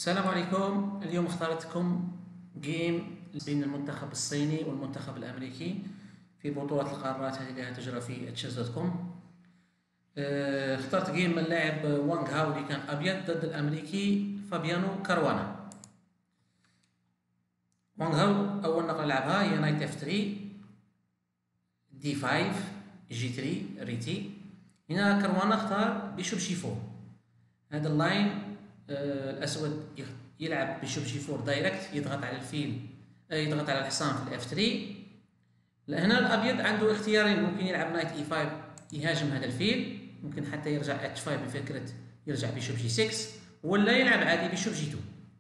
السلام عليكم. اليوم اخترت لكم جيم بين المنتخب الصيني والمنتخب الامريكي في بطولة القارات هذه اللي تجرى في تشيز.كوم. اخترت جيم من اللاعب وانغ هاو اللي كان ابيض ضد الامريكي فابيانو كاروانا. وانغ هاو اول نقله لعبها هي نايت اف 3 دي 5 جي 3 ريتي. هنا كاروانا اختار بيشوب جي 4. هذا اللاين الاسود يلعب بيشوب جي 4 دايركت، يضغط على الفيل، يضغط على الحصان في الاف 3. هنا الابيض عنده اختيارين، ممكن يلعب نايت اي 5 يهاجم هذا الفيل، ممكن حتى يرجع اتش 5 بفكره يرجع بيشوب جي 6، ولا يلعب عادي بيشوب جي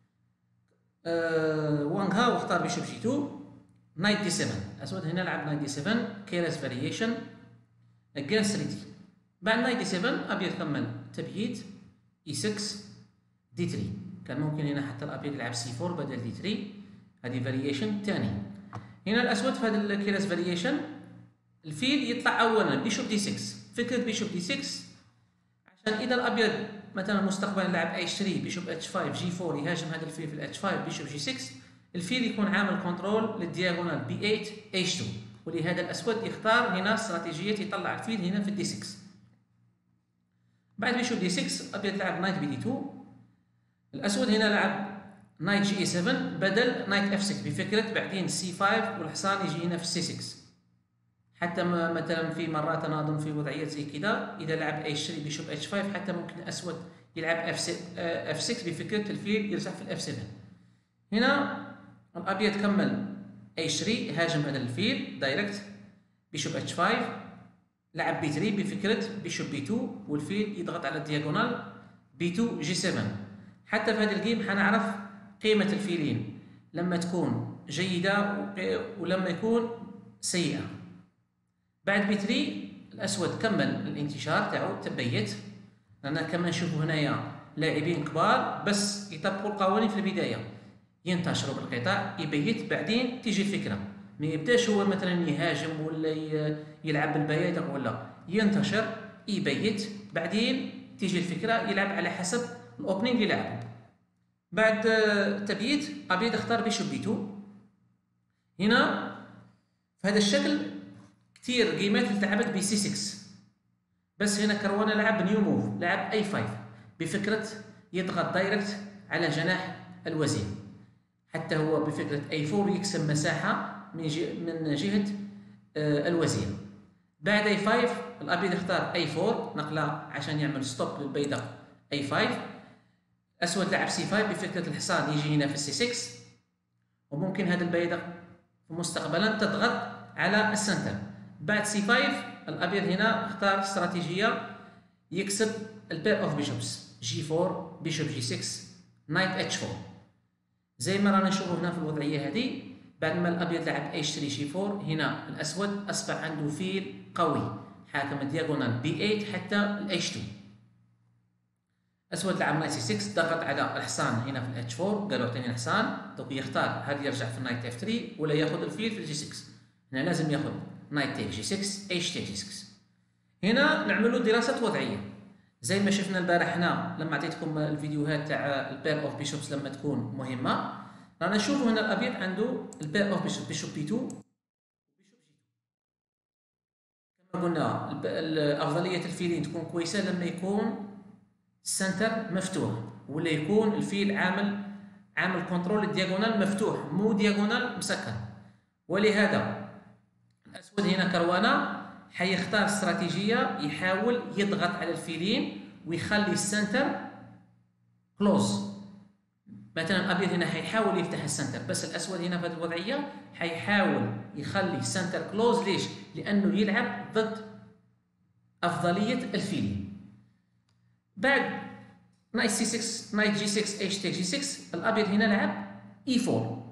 2. وانغ هاو اختار بيشوب جي 2 نايت دي 7. الاسود هنا لعب نايت دي 7 كيرس فاريشن اجينست ريتي. بعد نايت دي 7 ابيض كمل تبييت اي 6 دي 3. كان ممكن هنا حتى الابيض يلعب سي 4 بدل دي 3، هذه فاريشن ثاني. هنا الاسود في هذا الكيرس فاريشن الفيل يطلع اولا بيشوب دي 6. فكره بيشوب دي 6 عشان اذا الابيض مثلا مستقبلا لعب اتش 3 بيشوب اتش 5 جي 4 يهاجم هذا الفيل في الاتش 5 بيشوب جي 6، الفيل يكون عامل كنترول للدياغونال بي 8 اتش 2. ولهذا الاسود يختار هنا استراتيجيه يطلع الفيل هنا في الدي 6. بعد بيشوب دي 6 الابيض لعب نايت بي دي 2. الاسود هنا لعب نايت جي 7 بدل نايت اف 6 بفكره بعدين سي 5 والحصان يجي هنا في سي 6. حتى مثلا في مرات انا اظن في وضعيات زي كذا اذا لعب اتش 3 بيشوب اتش 5 حتى ممكن الاسود يلعب اف 6 بفكره الفيل يرجع في الاف 7. هنا الابيض كمل اتش 3 هاجم هذا الفيل دايركت بيشوب اتش 5، لعب بي 3 بفكره بيشوب بي 2 والفيل يضغط على الدياغونال بي 2 جي 7. حتى في هذا الجيم حنعرف قيمة الفيلين لما تكون جيدة ولما يكون سيئة. بعد بي 3 الأسود كمل الانتشار تاعو تبيت، لأن كما نشوفوا هنايا لاعبين كبار بس يطبقوا القوانين في البداية، ينتشروا بالقطاع يبيت بعدين تيجي الفكرة. ما يبداش هو مثلا يهاجم ولا يلعب بالبيادق، ولا ينتشر يبيت بعدين تيجي الفكرة يلعب على حسب الاوبننج اللي لعبه. بعد تبييت ابيض اختار بيشوب بي 2. هنا في هذا الشكل كثير جيمات تلعبت بي سي 6، بس هنا كاروانا لعب نيو موف، لعب اي 5 بفكره يضغط دايركت على جناح الوزير، حتى هو بفكره اي 4 يكسب مساحه من جهه الوزير. بعد اي 5 الابيض اختار اي 4 نقله عشان يعمل ستوب للبيضاء اي 5. اسود لعب سي 5 بفكره الحصان يجي هنا في السي 6، وممكن هذا البيضاء مستقبلا تضغط على السنتر. بعد سي 5 الابيض هنا اختار استراتيجيه يكسب البير اوف بيشوبس جي 4 بيشوب جي 6 نايت اتش 4. زي ما رانا نشوفوا هنا في الوضعيه هذه، بعد ما الابيض لعب اتش 3 جي 4 هنا الاسود اصبح عنده فيل قوي حاكم الدياغونال بي 8 حتى الاتش 2. اسود لعب نايت سي 6 ضغط على الحصان هنا في الاتش 4، قالوا اعطيني الحصان، دوك يختار هل يرجع في النايت اف 3 ولا ياخذ الفيل في الجي 6. هنا لازم ياخذ نايت تيك جي 6 اتش تيك جي 6. هنا نعملوا دراسه وضعيه زي ما شفنا البارح هنا لما عطيتكم الفيديوهات تاع البير اوف بيشوبس لما تكون مهمه. رانا نشوفوا هنا الابيض عنده البير اوف بيشوب بيشوب بي 2 وبيشوب جي 2. كما قلنا افضليه الفيلين تكون كويسه لما يكون السنتر مفتوح، ولا يكون الفيل عامل كنترول الدياغونال مفتوح مو دياغونال مسكر. ولهذا الاسود هنا كاروانا حيختار استراتيجيه يحاول يضغط على الفيلين ويخلي السنتر كلوز. مثلا الابيض هنا حيحاول يفتح السنتر، بس الاسود هنا في هذه الوضعيه حيحاول يخلي السنتر كلوز. ليش؟ لانه يلعب ضد افضليه الفيلين. بعد نايت سي 6 نايت جي 6 اتش تيك جي 6 الابيض هنا لعب اي 4.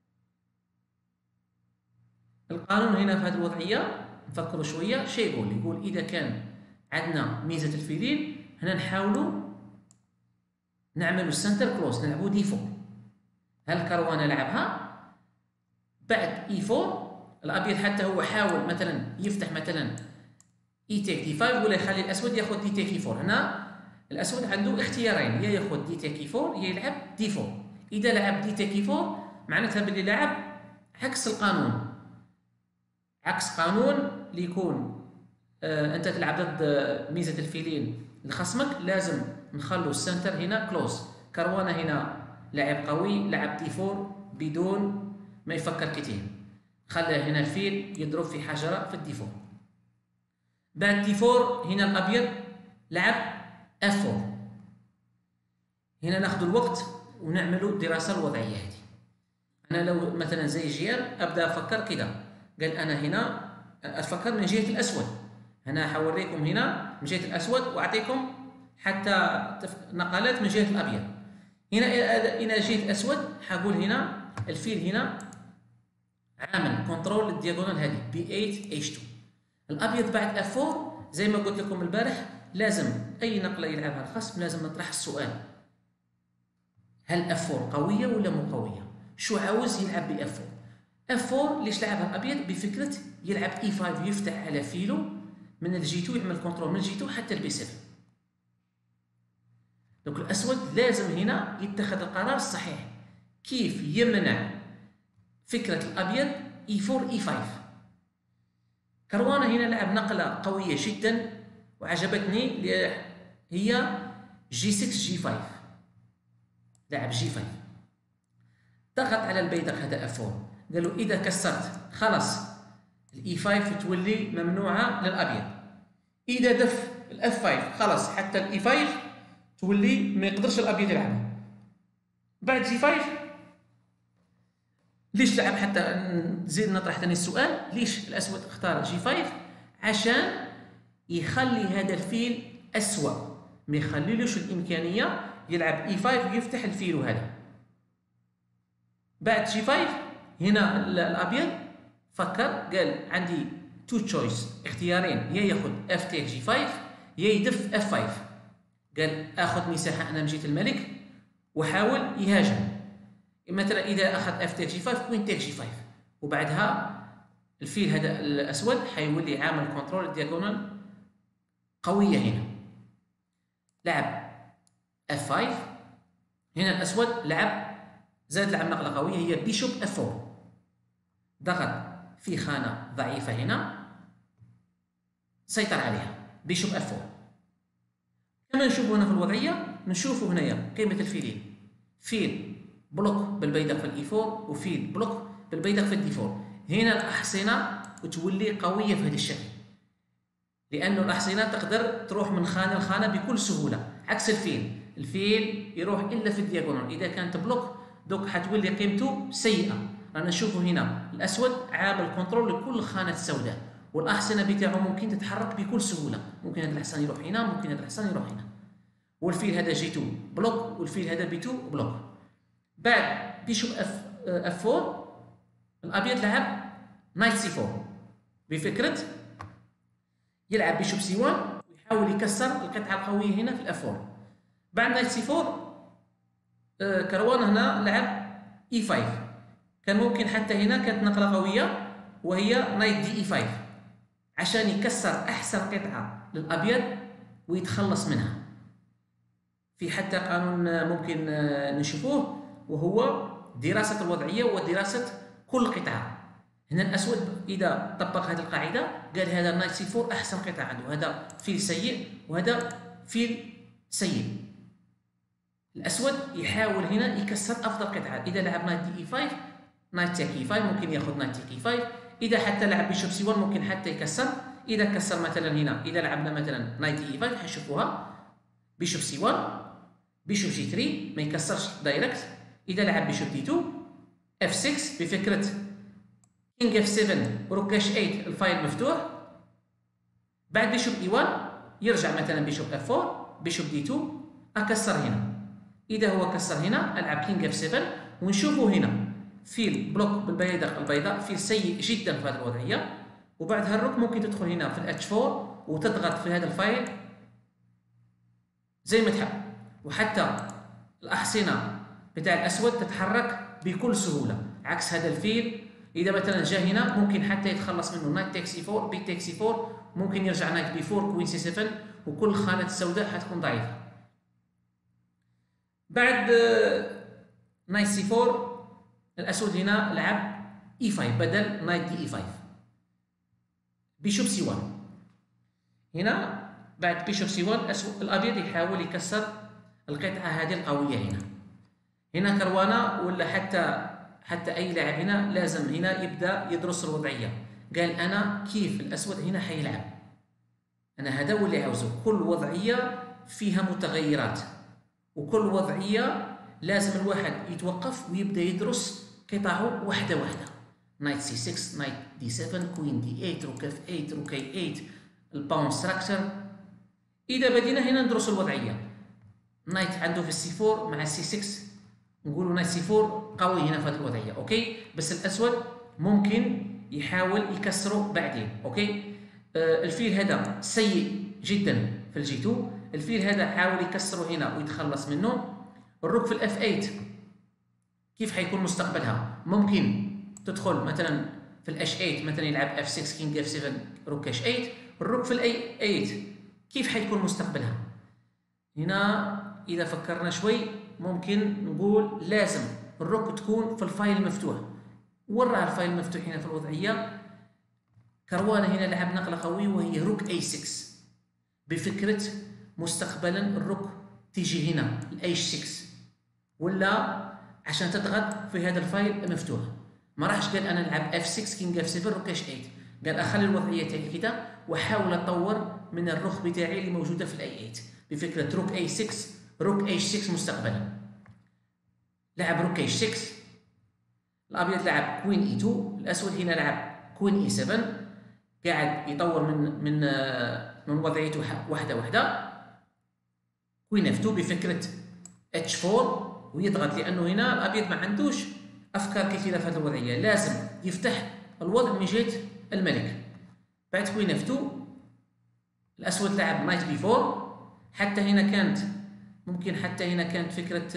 القانون هنا في هذه الوضعيه نفكروا شويه شيء يقول اذا كان عندنا ميزه الفيلين هنا نحاولوا نعملوا السنتر كلوز نلعبوا دي 4. هل كاروانا لعبها؟ بعد اي 4 الابيض حتى هو حاول مثلا يفتح مثلا اي تيك دي 5 ولا يخلي الاسود ياخذ دي تيك اي 4. هنا الاسود عنده اختيارين، يا ياخذ دي تاكي 4 يا يلعب دي 4. اذا لعب دي تاكي 4 معناتها باللي لعب عكس القانون، عكس قانون اللي يكون انت تلعب ضد ميزه الفيلين لخصمك، لازم نخلو السنتر هنا كلوز. كروانه هنا لاعب قوي، لعب دي 4 بدون ما يفكر كثير، خلى هنا الفيل يضرب في حجره في الدي 4. بعد دي 4 هنا الابيض لعب اف 4. هنا ناخذ الوقت ونعملوا الدراسه الوضعيه هذه. انا لو مثلا زي جيان ابدا افكر كده، قال انا هنا افكر من جهه الاسود، انا حوريكم هنا من جهه الاسود واعطيكم حتى نقلات من جهه الابيض. هنا الى جهه الاسود حقول هنا الفيل هنا عامل كنترول للدياغونال هذه ب 8 H2. الابيض بعد اف 4 زي ما قلت لكم البارح لازم اي نقله يلعبها الخصم لازم نطرح السؤال، هل اف 4 قويه ولا مو قويه؟ شو عاوز يلعب باف 4؟ اف 4 ليش لعبها الابيض؟ بفكره يلعب اي 5 يفتح على فيلو من الجي 2، يعمل كنترول من الجي 2 حتى البي 7. دونك الاسود لازم هنا يتخذ القرار الصحيح كيف يمنع فكره الابيض اي 4 اي 5. كروانه هنا لعب نقله قويه جدا وعجبتني، هي جي 6 جي 5، لعب جي 5 ضغط على البيدق هذا اف 4. قالوا اذا كسرت خلاص الاي 5 تولي ممنوعه للابيض، اذا دف الاف 5 خلاص حتى الاي 5 تولي ما يقدرش الابيض يلعبها. بعد جي 5 ليش لعب؟ حتى نزيد نطرح ثاني السؤال، ليش الاسود اختار جي 5؟ عشان يخلي هذا الفيل اسوأ، ما يخليلوش الامكانيه يلعب اي 5 ويفتح الفيل هذا. بعد جي 5 هنا الابيض فكر، قال عندي تو تشويس، اختيارين، يا ياخذ اف تيك جي 5 يا يدف اف 5. قال اخذ مساحه انا من جهه الملك وحاول يهاجم، مثلا اذا اخذ اف تيك جي 5 كوين تيك جي 5، وبعدها الفيل هذا الاسود حيولي عامل كنترول الدياغونال قويه. هنا لعب اف 5، هنا الاسود لعب زاد لعب نقله قويه هي بيشوب اف 4، ضغط في خانه ضعيفه هنا سيطر عليها بيشوب اف 4. كما نشوفوا هنا في الوضعيه نشوفوا هنايا قيمه الفيلين، فيل بلوك بالبيدق في الاي 4 وفيل بلوك بالبيدق في الدي 4. هنا الاحصنه تولي قويه في هذا الشكل، لانه الاحصنه تقدر تروح من خانه لخانه بكل سهوله، عكس الفيل يروح الا في الدياغونال. اذا كانت بلوك دوك حتولي قيمته سيئه. رانا نشوفوا هنا الاسود عامل كنترول لكل الخانات السوداء، والاحصنه بتاعه ممكن تتحرك بكل سهوله، ممكن هذا الحصان يروح هنا، ممكن هذا الحصان يروح هنا، والفيل هذا جي 2 بلوك والفيل هذا بي 2 بلوك. بعد بيشوب اف 4 الابيض لعب نايت سي 4 بفكره يلعب بيشوب سي 1 ويحاول يكسر القطعه القويه هنا في الاف 4. بعد نايت سي 4 كروان هنا لعب اي 5، كان ممكن حتى هنا كانت نقله قويه وهي نايت دي اي 5 عشان يكسر احسن قطعه للابيض ويتخلص منها. في حتى قانون ممكن نشوفوه وهو دراسه الوضعيه ودراسه كل قطعه. هنا الاسود اذا طبق هذه القاعده قال هذا نايت سي 4 احسن قطعه عنده، هذا فيل سيء وهذا فيل سيء. الاسود يحاول هنا يكسر افضل قطعه، اذا لعب نايت دي اي 5 نايت تيك اي 5 ممكن ياخذ نايت تيك اي 5، اذا حتى لعب بيشوب سي 1 ممكن حتى يكسر. اذا كسر مثلا هنا اذا لعبنا مثلا نايت دي اي 5 حنشوفوها بيشوب سي 1 بيشوب جي 3 ما يكسرش دايركت. اذا لعب بيشوب دي 2 اف 6 بفكره كينج اف 7 وروكاش 8 الفايل مفتوح. بعد بيشوب اي 1 يرجع مثلا بيشوب اف 4 بيشوب دي 2 اكسر هنا. اذا هو كسر هنا العب كينج اف 7 ونشوفوا هنا فيل بلوك بالبيدق البيضاء، فيل سيء جدا في هذه الوضعيه. وبعدها الروك ممكن تدخل هنا في الاتش 4 وتضغط في هذا الفايل زي ما تحب، وحتى الاحصنه بتاع الاسود تتحرك بكل سهوله، عكس هذا الفيل اذا مثلا جاء هنا ممكن حتى يتخلص منه نايت تيك سي 4 بي تيك سي 4، ممكن يرجع نايت بي 4 كوين سي 7 وكل الخانات السوداء حتكون ضعيفه. بعد نايت سي 4 الاسود هنا لعب اي 5 بدل نايت دي اي 5. بيشوب سي 1 هنا. بعد بيشوب سي 1 الابيض يحاول يكسر القطعه هذه القويه هنا كروانه ولا حتى اي لاعب هنا لازم هنا يبدا يدرس الوضعيه. قال انا كيف الاسود هنا حيلعب، انا هذا هو اللي عاوزه. كل وضعيه فيها متغيرات، وكل وضعيه لازم الواحد يتوقف ويبدا يدرس قطعه واحده واحده. نايت سي 6، نايت دي 7، كوين دي 8، روك اف 8، روك اي 8، الباون ستراكشر. اذا بدينا هنا ندرس الوضعيه، نايت عنده في السي 4 مع السي 6، نقولوا نايت سي 4 قوي هنا في هذه الوضعيه، اوكي. بس الاسود ممكن يحاول يكسره بعدين، اوكي. الفيل هذا سيء جدا في الجي 2، الفيل هذا حاول يكسره هنا ويتخلص منه. الروك في الاف 8 كيف حيكون مستقبلها؟ ممكن تدخل مثلا في الاش 8 مثلا يلعب اف 6 كينج اف 7 روك اش 8. الروك في الاي 8 كيف حيكون مستقبلها؟ هنا اذا فكرنا شوي ممكن نقول لازم الروك تكون في الفايل المفتوح. وراه الفايل المفتوح هنا في الوضعيه. كروانه هنا لعب نقله قويه وهي روك اي 6 بفكره مستقبلا الروك تيجي هنا الاي 6 ولا عشان تضغط في هذا الفايل المفتوح. ما راحش قال انا نلعب اف 6 كينج اف 7 روك اش 8، قال اخلي الوضعيه تاعي كده واحاول اطور من الرخ بتاعي اللي موجوده في الاي 8 بفكره روك اي 6 روك اي 6 مستقبلا. لعب روك اي 6، الابيض لعب كوين اي 2، الاسود هنا لعب كوين اي 7، قاعد يطور من وضعيته واحده واحده. كوين اف 2 بفكره اتش 4 ويضغط، لانه هنا الابيض ما عندوش افكار كثيره في هذه الوضعيه، لازم يفتح الوضع من جهه الملك. بعد كوين اف 2 الاسود لعب نايت بي 4، حتى هنا كانت ممكن فكره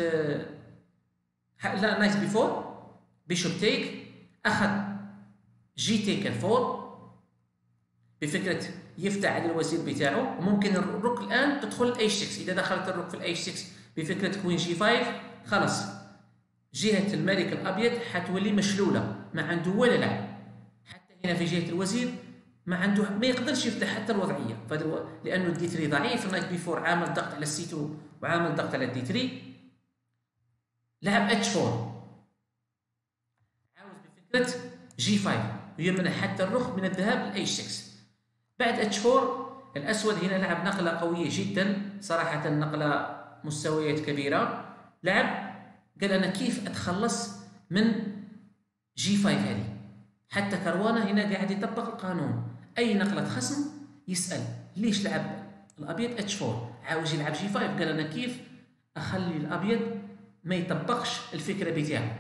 لا نايت بي 4 بيشوب تيك، اخذ جي تيك 4 بفكره يفتح على الوزير بتاعه. وممكن الروك الان تدخل الاي 6، اذا دخلت الروك في الاي 6 بفكره كوين جي 5 خلاص جهه الملك الابيض حتولي مشلوله، ما عنده ولا لاعب. حتى هنا في جهه الوزير ما يقدرش يفتح حتى الوضعيه، لانه الدي 3 ضعيف. النايت بي 4 عامل ضغط على السي 2 وعامل ضغط على الدي 3. لعب اتش 4 عاوز بفكره جي 5 ويمنع حتى الرخ من الذهاب للاي 6. بعد اتش 4 الاسود هنا لعب نقله قويه جدا صراحه، نقله مستويات كبيره. لعب قال انا كيف اتخلص من جي 5 هذه. حتى كروانه هنا قاعد يطبق القانون، اي نقله خصم يسال ليش لعب الابيض اتش 4، عاوز يلعب جي 5. قال انا كيف اخلي الابيض ما يطبقش الفكره بتاعه.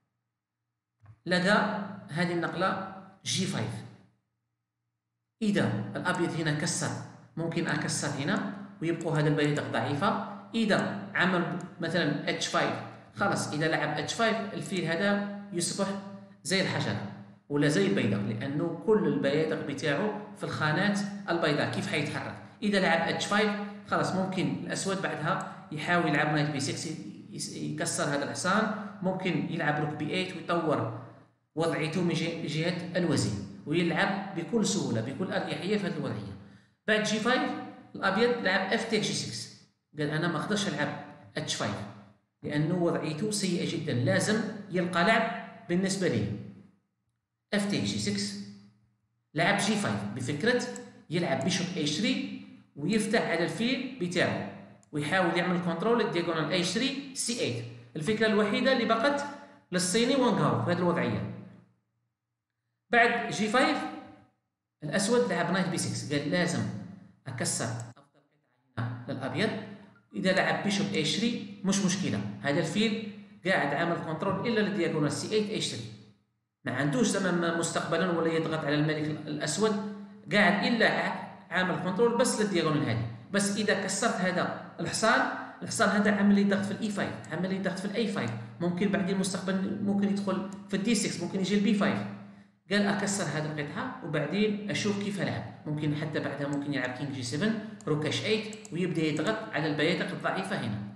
لقى هذه النقله جي 5. اذا الابيض هنا كسر ممكن اكسر هنا ويبقوا هذا البيضة ضعيفه. اذا عمل مثلا اتش 5 خلاص، اذا لعب اتش 5 الفيل هذا يصبح زي الحشره ولا زي البيضة، لانه كل البيادق بتاعه في الخانات البيضاء. كيف حيتحرك؟ اذا لعب اتش 5 خلاص ممكن الاسود بعدها يحاول يلعب نايت بي 6 يكسر هذا الحصان. ممكن يلعب روك بي 8 ويطور وضعيته من جهه الوزير ويلعب بكل سهوله بكل اريحيه في هذه الوضعيه. بعد جي 5 الابيض لعب اف تيك جي 6، قال انا ما اقدرش العب اتش 5 لانه وضعيته سيئه جدا، لازم يلقى لعب بالنسبه لي. اف تيك جي 6، لعب جي 5 بفكره يلعب بيشوب اي 3 ويفتح على الفيل بتاعه ويحاول يعمل كنترول الدياغونال اي 3 سي 8. الفكره الوحيده اللي بقت للصيني وانغ هاو في هذه الوضعيه. بعد جي 5 الاسود لعب نايت بي 6، قال لازم اكسر افضل قطعه هنا للابيض. اذا لعب بيشوب اي 3 مش مشكله، هذا الفيل قاعد عامل كنترول الا للدياغونال سي 8 اي 3، ما عندوش زمان مستقبلا ولا يضغط على الملك الاسود، قاعد الا عامل كنترول بس للدياغونال هذه. بس اذا كسرت هذا الحصان هذا عمل يضغط في الاي 5، عمل يضغط في الاي 5، ممكن بعدين مستقبلا ممكن يدخل في الدي 6، ممكن يجي البي 5. قال اكسر هذه القطعه وبعدين اشوف كيف العب. ممكن حتى بعدها ممكن يلعب كينج جي 7 روك اش 8 ويبدا يضغط على البيادق الضعيفه هنا.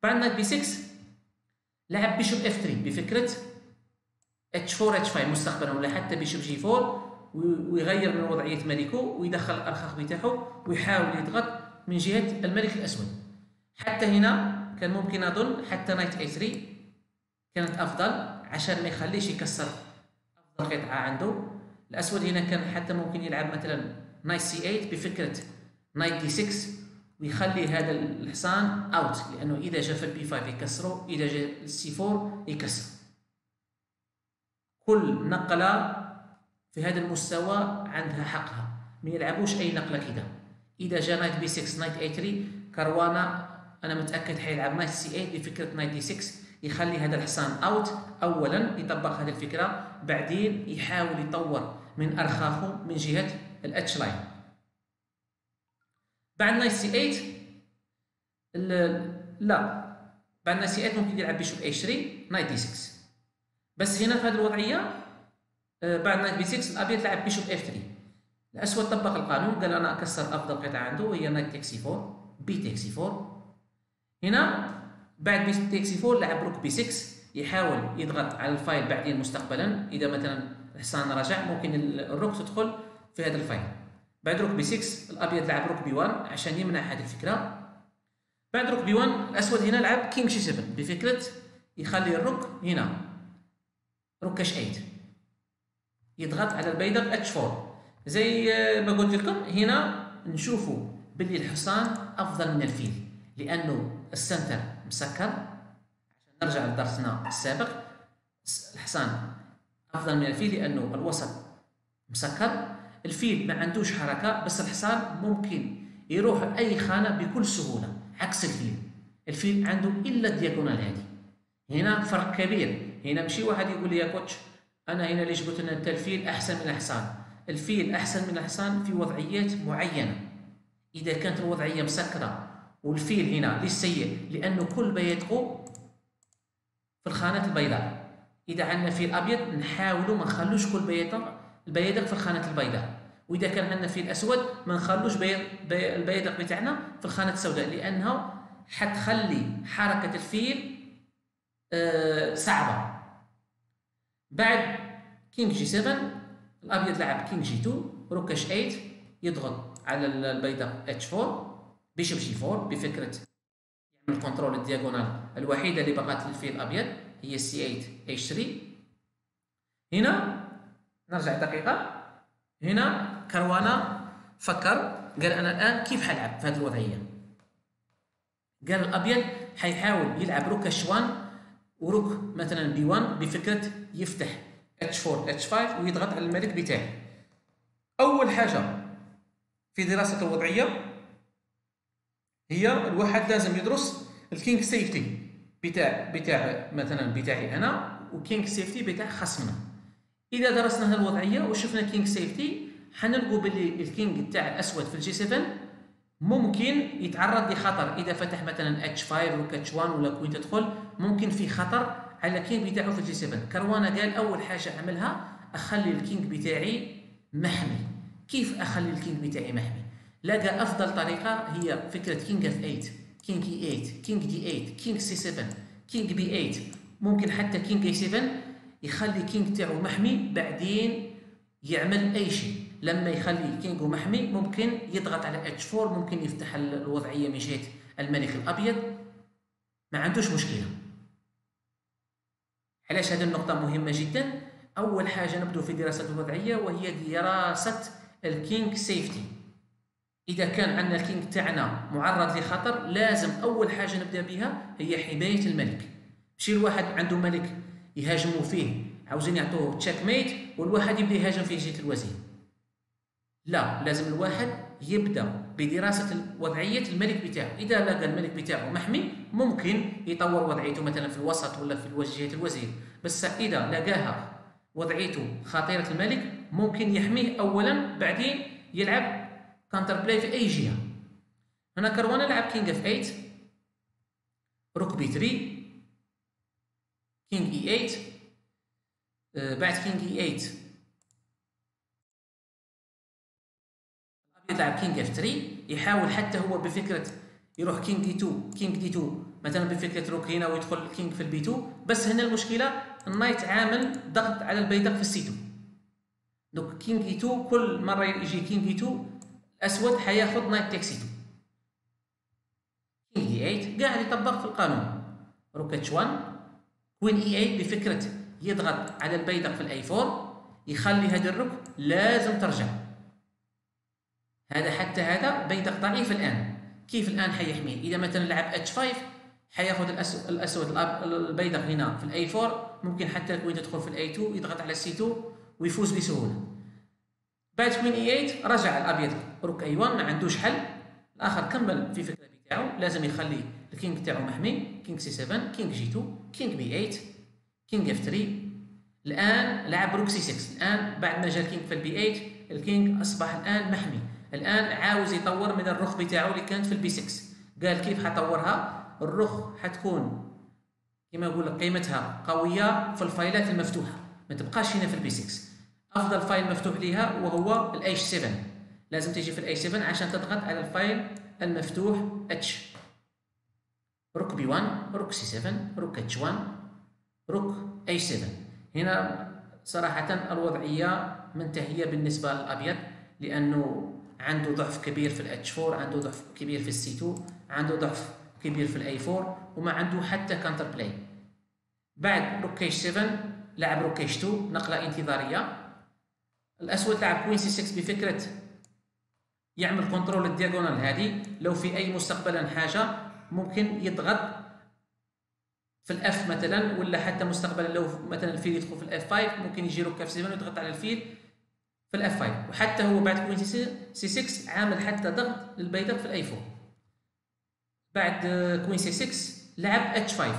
بعد نايت بي 6 لعب بيشوب اف 3 بفكره اتش 4 اتش 5 مستقبلا، ولا حتى بيشوب جي 4 ويغير من وضعيه ملكه ويدخل الارخاخ بتاعه ويحاول يضغط من جهه الملك الاسود. حتى هنا كان ممكن اظن حتى نايت اي 3 كانت افضل عشان ما يخليش يكسر افضل قطعه عنده. الاسود هنا كان حتى ممكن يلعب مثلا نايت سي 8 بفكره نايت دي 6 ويخلي هذا الحصان اوت، لانه اذا جا في البي 5 يكسره، اذا جا السي 4 يكسر. كل نقله في هذا المستوى عندها حقها، ما يلعبوش اي نقله كده. اذا جا نايت بي 6 نايت اي 3 كروانا انا متاكد حيلعب نايت سي 8 بفكره نايت دي 6 يخلي هذا الحصان اوت. اولا يطبق هذه الفكره، بعدين يحاول يطور من ارخاخه من جهه الاتش لاين. بعد نايت سي 8 لا، بعد نايت سي 8 ممكن يلعب بيشوب اي 3 نايت دي 6. بس هنا في هذه الوضعيه بعد نايت بي 6 الابيض لعب بيشوب اف 3. الاسود طبق القانون، قال انا اكسر افضل قطعه عنده وهي نايت تيك سي 4 بي تيك سي 4. هنا بعد بي تيك سي 4 لعب روك بي 6 يحاول يضغط على الفايل بعدين مستقبلا. اذا مثلا الحصان رجع ممكن الروك تدخل في هذا الفايل. بعد روك بي 6 الابيض لعب روك بي 1 عشان يمنع هذه الفكره. بعد روك بي 1 الاسود هنا لعب كينج سي 7 بفكره يخلي الروك هنا روك اش 8 يضغط على البيضاء اتش 4. زي ما قلت لكم هنا نشوفوا باللي الحصان افضل من الفيل، لانه السنتر مسكر. عشان نرجع لدرسنا السابق، الحصان افضل من الفيل لانه الوسط مسكر. الفيل ما عندوش حركه، بس الحصان ممكن يروح اي خانه بكل سهوله عكس الفيل. الفيل عنده الا الدياغونال هذه. هنا فرق كبير. هنا ماشي واحد يقول لي يا كوتش انا هنا ليش قلت ان انت الفيل احسن من الحصان. الفيل احسن من الحصان في وضعيات معينه. اذا كانت الوضعيه مسكره والفيل هنا ليش سيء؟ لانه كل بيدقه في الخانات البيضاء. اذا عندنا فيل ابيض نحاولوا ما نخلوش كل البيادق في الخانات البيضاء، واذا كان عندنا فيل اسود ما نخلوش البيادق بتاعنا في الخانات السوداء، لانه حتخلي حركه الفيل صعبه. بعد كينج جي 7 الابيض لعب كينج جي 2 روك اش 8 يضغط على البيضاء اتش 4 بيشوب جي 4 بفكره يعمل كنترول الدياغونال الوحيده اللي بقات للفيل الابيض هي سي 8 اتش 3. هنا نرجع دقيقه. هنا كروانا فكر قال انا الان كيف حلعب في هذه الوضعيه. قال الابيض حيحاول يلعب روك اش 1 وروك مثلا بي 1 بفكره يفتح اتش 4 اتش 5 ويضغط على الملك بتاعي. اول حاجه في دراسه الوضعيه هي الواحد لازم يدرس الكينج سيفتي بتاع مثلا بتاعي انا وكينج سيفتي بتاع خصمنا. اذا درسنا هذه الوضعيه وشفنا كينج سيفتي حنلقوا باللي الكينج بتاع الاسود في الجي 7 ممكن يتعرض لخطر. اذا فتح مثلا اتش 5 روك اتش 1 ولا كوين تدخل ممكن في خطر على الكينج بتاعه في الجي 7. كروانا قال اول حاجه اعملها اخلي الكينج بتاعي محمي. كيف اخلي الكينج بتاعي محمي؟ لقى افضل طريقه هي فكره كينج اف 8 كينج اي 8 كينج دي 8 كينج سي 7 كينج بي 8 ممكن حتى كينج اي 7 يخلي كينج تاعو محمي. بعدين يعمل اي شيء. لما يخلي كينجو محمي ممكن يضغط على اتش 4 ممكن يفتح الوضعيه من جهه الملك الابيض ما عندوش مشكله. علاش هذه النقطه مهمه جدا؟ اول حاجه نبدو في دراسه الوضعيه وهي دراسه الكينج سيفتي. اذا كان عندنا الكينج تاعنا معرض لخطر لازم اول حاجه نبدا بها هي حمايه الملك. ماشي الواحد عنده ملك يهاجموا فيه عاوزين يعطوه تشيك ميت والواحد يبدا يهاجم في جهه الوزير. لا، لازم الواحد يبدا بدراسه وضعيه الملك بتاعه. اذا لقى الملك بتاعه محمي ممكن يطور وضعيته مثلا في الوسط ولا في جهه الوزير. بس اذا لقاها وضعيته خطيره الملك ممكن يحميه اولا بعدين يلعب كانتر بلاي في اي جهه. هنا كروانا لعب كينج اف 8 روك بي 3 كينج اي 8. بعد كينج اي 8 يلعب كينج اف 3 يحاول حتى هو بفكره يروح كينج دي 2 كينج دي 2 مثلا بفكره روك هنا ويدخل الكينج في البي 2. بس هنا المشكله النايت عامل ضغط على البيدق في السي 2. دوك كينج اي 2 كل مره يجي كينج اي 2 الاسود حياخذ نايت تيك سي 2. كينج اي 8 قاعد يطبق في القانون. روك اتش 1 كوين اي 8 بفكره يضغط على البيدق في الاي 4 يخلي هذا الرك لازم ترجع. هذا حتى هذا بيدق ضعيف الان. كيف الان حيحميه؟ اذا مثلا لعب اتش 5 حياخذ الاسود البيدق هنا في الاي 4 ممكن حتى الكوين تدخل في الاي 2 يضغط على السي 2 ويفوز بسهوله. بعد كوين اي 8 رجع الابيض روك اي 1 ما عندوش حل. الاخر كمل في الفكره بتاعه لازم يخلي الكينج تاعو محمي. كينج سي 7 كينج جي 2 كينج بي 8 كينج اف 3. الان لعب روك سي 6. الان بعد ما جا الكينج في البي 8 الكينج اصبح الان محمي. الان عاوز يطور من الرخ بتاعه اللي كانت في البي 6. قال كيف حطورها؟ الرخ حتكون كما يقول لك قيمتها قويه في الفايلات المفتوحه ما تبقاش هنا في البي 6. افضل فايل مفتوح ليها وهو الايش 7. لازم تجي في الاي 7 عشان تضغط على الفايل المفتوح اتش. روك بي 1 روك سي 7 روك اتش 1 روك اي 7. هنا صراحه الوضعيه منتهيه بالنسبه للابيض لانه عنده ضعف كبير في الاتش 4 عنده ضعف كبير في السي 2 عنده ضعف كبير في الاي 4 وما عنده حتى كانتر بلاي. بعد روك اتش 7 لعب روك اتش 2 نقله انتظاريه. الاسود لعب كوين سي 6 بفكره يعمل كنترول الدياغونال هذه لو في اي مستقبلا حاجه ممكن يضغط في الاف مثلا ولا حتى مستقبلا لو مثلا الفيل يدخل في الاف 5 ممكن يجي روك اف 7 ويضغط على الفيل في الاف 5. وحتى هو بعد كوين سي 6 عامل حتى ضغط للبيدق في الاي 4. بعد كوين سي 6 لعب اتش 5.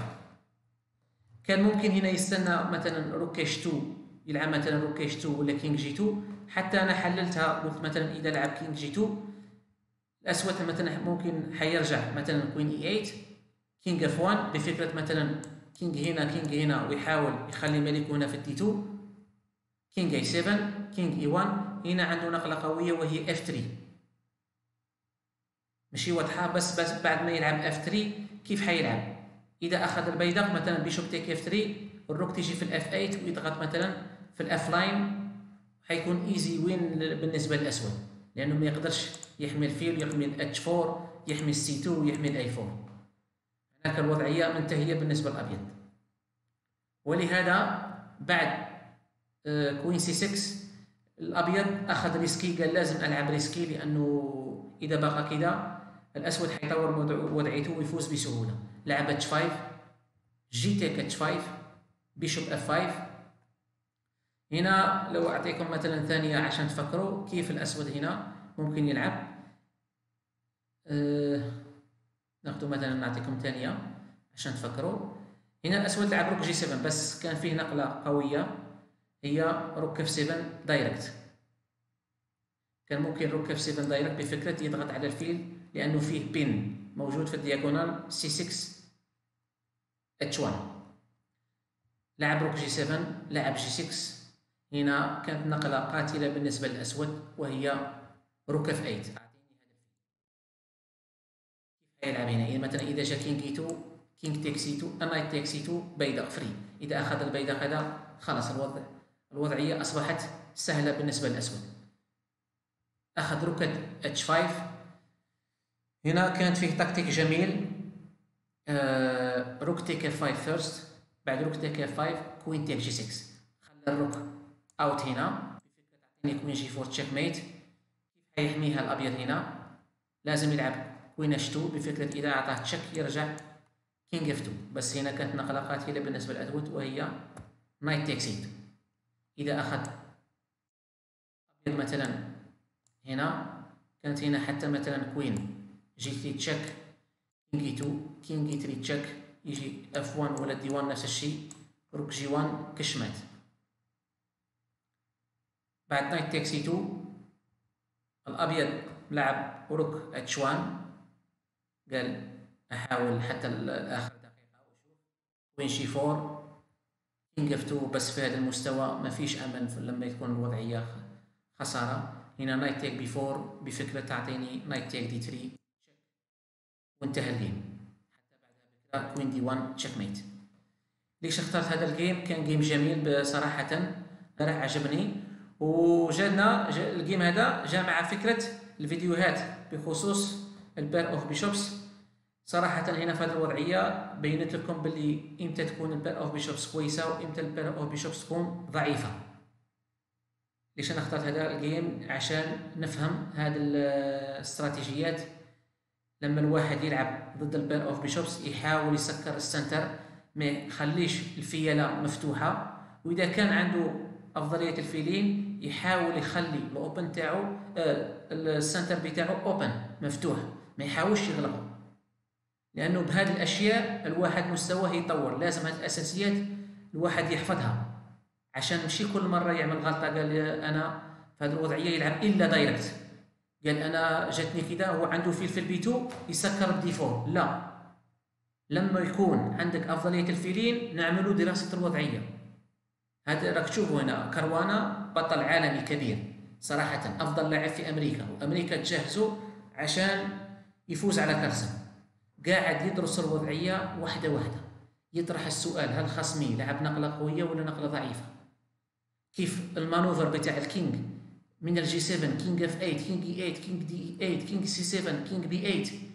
كان ممكن هنا يستنى مثلا روك اتش 2 يلعب مثلا روك اتش 2 ولا كينج جي 2. حتى انا حللتها قلت مثلا اذا لعب كينج جي 2 الاسود مثلا ممكن حيرجع مثلا كوين اي 8 كينج اف 1 بفكره مثلا كينج هنا ويحاول يخلي ملكه هنا في الدي 2 كينج اي 7 كينج اي 1. هنا عنده نقله قويه وهي اف 3 ماشي واضحه. بس بعد ما يلعب اف 3 كيف حيلعب؟ اذا اخذ البيدق مثلا بيشوب تيك اف 3 الروك تيجي في الاف 8 ويضغط مثلا في الاف لاين حيكون ايزي وين بالنسبه للاسود لانه ما يقدرش يحمي الفيل يحمي الاتش 4 يحمي السي 2 ويحمي الاي 4. هناك الوضعيه منتهيه بالنسبه للابيض. ولهذا بعد كوين سي 6 الابيض اخذ ريسكي. قال لازم العب ريسكي لانه اذا بقى كذا الاسود حيطور وضعيته ويفوز بسهوله. لعب اتش 5 جي تيك اتش 5 بيشوب اف 5. هنا لو اعطيكم مثلا ثانيه عشان تفكروا كيف الاسود هنا ممكن يلعب. ناخذ مثلا نعطيكم ثانيه عشان تفكروا. هنا الاسود لعب روك جي 7 بس كان فيه نقله قويه هي روك اف 7 دايركت. كان ممكن روك اف 7 دايركت بفكره يضغط على الفيل لانه فيه بين موجود في الدياغونال سي 6 اتش 1. لعب روك جي 7 لعب جي 6. هنا كانت نقله قاتله بالنسبه للاسود وهي روك اف 8. اعطيني هذا الفيل كيف حيلعب هنا؟ يعني مثلا اذا جا كينج اي 2 كينج تيك سي 2 نايت تيك سي 2 بيدق فري. اذا اخذ البيدق هذا خلاص الوضعيه اصبحت سهله بالنسبه للاسود. اخذ روك اتش 5. هنا كانت فيه تكتيك جميل. روك تيك اف 5 فيرست. بعد روك تيك اف 5 كوين تيك جي 6 خلى الروك اوت هنا بفكره تعطيني كوين جي 4 تشيك ميت. كيف حيحميها الابيض هنا؟ لازم يلعب كوين اتش 2 بفكره اذا اعطاه تشيك يرجع كينج اف 2. بس هنا كانت نقله قاتله بالنسبه للاسود وهي نايت تيك سي 2. اذا اخذ ابيض مثلا هنا كانت هنا حتى مثلا كوين جي 3 تشيك كينج اي 2 كينج اي 3 تشيك يجي اف 1 ولا دي 1 نفس الشيء روك جي 1 كشمات. بعد نايت تيك سي 2 الابيض لعب روك اتش 1. قال احاول حتى الاخر دقيقه واشوف كوين شي 4 كينج اف 2. بس في هذا المستوى ما فيش امل لما تكون الوضعيه خساره. هنا نايت تيك بي 4 بفكره تعطيني نايت تيك دي 3 وانتهى الجيم. حتى بعدها كوين دي 1 تشيك ميت. ليش اخترت هذا الجيم؟ كان جيم جميل بصراحة، أنا عجبني. وجانا الجيم هذا جاء مع فكرة الفيديوهات بخصوص البير اوف بيشوبس. صراحة هنا في هذه الوضعية بينت لكم باللي امتى تكون البير اوف بيشوبس كويسة وامتى البير اوف بيشوبس تكون ضعيفة. ليش انا اخترت هذا الجيم؟ عشان نفهم هذه الاستراتيجيات. لما الواحد يلعب ضد البير اوف بيشوبس يحاول يسكر السنتر، ما يخليش الفيلة مفتوحة، واذا كان عنده افضلية الفيلين يحاول يخلي الاوبن تاعو السنتر بتاعو اوبن مفتوح، ما يحاولش يغلقه، لانه بهذه الاشياء الواحد مستواه يطور. لازم هذه الاساسيات الواحد يحفظها، عشان مشي كل مره يعمل غلطه قال انا في هذه الوضعيه يلعب الا دايركت، قال انا جاتني كذا هو عنده فيل في البي 2 يسكر بدي 4. لا، لما يكون عندك افضليه الفيلين نعملوا دراسه الوضعيه. هذا راك تشوفوا هنا كاروانا بطل عالمي كبير صراحه، افضل لاعب في امريكا، وامريكا تجهزه عشان يفوز على كارسن. قاعد يدرس الوضعيه واحده واحده، يطرح السؤال هل خصمي لعب نقله قويه ولا نقله ضعيفه، كيف المانوفر بتاع الكينج من الجي 7، كينج اف 8، كينج اي 8، كينج دي 8، كينج سي 7، كينج بي 8.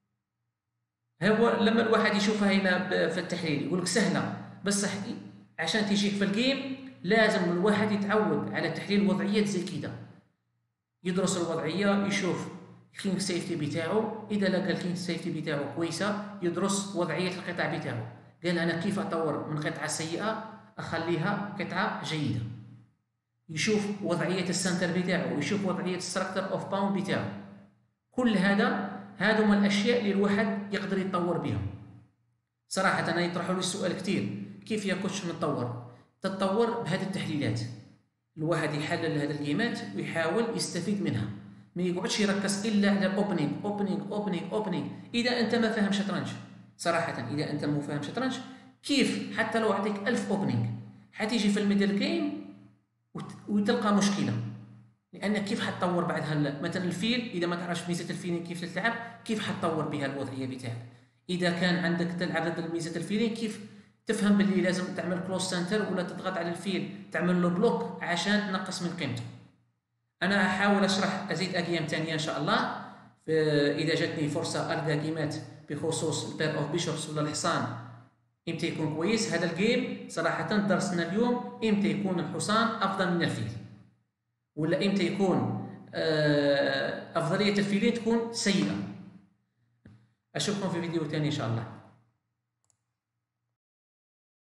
هو لما الواحد يشوفها هنا في التحليل يقول لك سهله، بس عشان تجيك في الجيم لازم الواحد يتعود على تحليل وضعيات زي كده، يدرس الوضعيه، يشوف الكينج سيفتي بتاعه، اذا لقى الكينج سيفتي بتاعه كويسه يدرس وضعيه القطع بتاعه، قال انا كيف اطور من قطعه سيئه اخليها قطعه جيده. يشوف وضعيه السنتر بتاعه، ويشوف وضعيه الستراكتر اوف باوند بتاعه. كل هذا من الاشياء اللي الواحد يقدر يتطور بها. صراحه انا يطرحوا لي السؤال كثير، كيف يا كوتش نتطور؟ تتطور بهذه التحليلات. الواحد يحلل هذه الجيمات ويحاول يستفيد منها، ما يقعدش يركز الا على الاوبننج اوبننج اوبننج اوبننج. اذا انت ما فاهم شطرنج، صراحه اذا انت مو فاهم شطرنج، كيف حتى لو اعطيك 1000 اوبننج حتيجي في الميدل جيم وتلقى مشكله، لان كيف حتطور بعدها مثلا الفيل؟ اذا ما تعرفش ميزه الفيلين كيف تلعب، كيف حتطور بها الوضعيه بتاعك؟ اذا كان عندك تلعب ضد ميزه الفيلين، كيف تفهم باللي لازم تعمل كلوز سنتر ولا تضغط على الفيل تعمل له بلوك عشان تنقص من قيمته. انا احاول اشرح ازيد اجيام ثانيه ان شاء الله، اذا جاتني فرصه القى جيمات بخصوص البير اوف بيشوبس ولا الحصان امتى يكون كويس. هذا الجيم صراحه درسنا اليوم امتى يكون الحصان افضل من الفيل، ولا امتى يكون افضليه الفيلين تكون سيئه. اشوفكم في فيديو ثاني ان شاء الله.